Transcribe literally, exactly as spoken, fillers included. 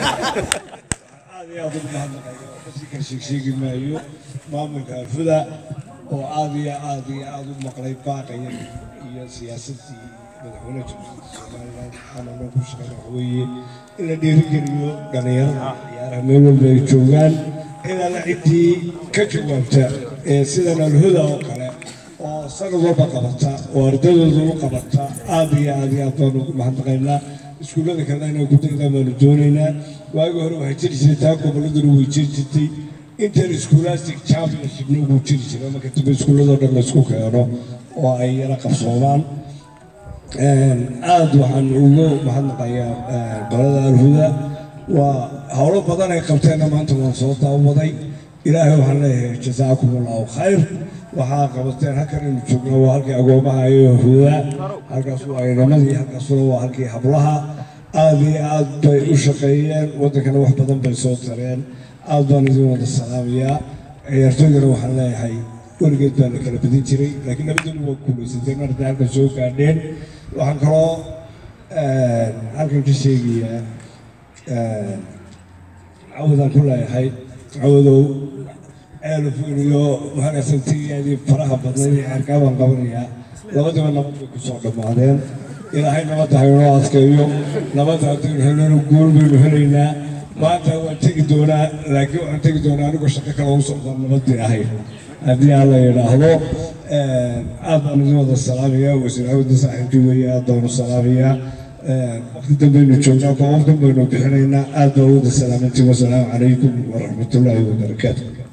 هذه أظن هذا بس كشيء شيء ما يو ما من كفدا وهذه هذه أظن مقلب باقي هي سياستي مدحونة أنا ما بوش أنا هوي إلا ديرجيو غنير يا رميل بيجوان إلا لعدي كجوابته سيدنا الهدى وقرأ وصاروا بقبضة وردوا قبضة هذه هذه أظن ما حنتقينا iskuulada kale inay ku degdaan doonayna waagi hore waxay jiri jirtay taako baladuna way jiri jirtay inter scholastic championship nagu jiri jiray marka tib iskuulada dhan la isku keeno oo ay yara qabsoomaan een aad waxaan ugu mahadnaqayaa balada alhuda waa hawlo badan ay qabteen maanta waan soo taawaday ilaahay waxaan leeyahay jazaakumullahu khayr waxaa qabateen halkan inuu joogno waa halkii agoomaha iyo huda halkaas waa ciidamadii halkaas waa halkii hablaha aad iyo aad bay u shaqeeyeen wadankana wax badan bay soo tareen aad baan idin wada salaamayaa ciyaartooydana waxaan leeyahay weligeed baa la kala badin jiray laakiin nabadgelyo waa guulaysatay marka halkan soo gaadheen waxaan kaloo halkan ka sheegayaa cawadaan ku leeyahay cawadow ألف مليون وهذا سنتي يعني فرحة بدني أركان قبرية لابد من نبض كسر بعدين إلى هاي نبض هاي راس كيو نبض هاتين هنا نقول بنهرينا ما تهو تقدونا لكن تقدونا أنا قصة كلامسون نبض هاي هذه على يلاهو أبى نزود السلامية وسنعود صاحب جوية دون السلامية وقت دبنا نشوفنا وقت دبنا بحرينا أبى نزود السلامة والسلام عليكم ورحمة الله وبركاته.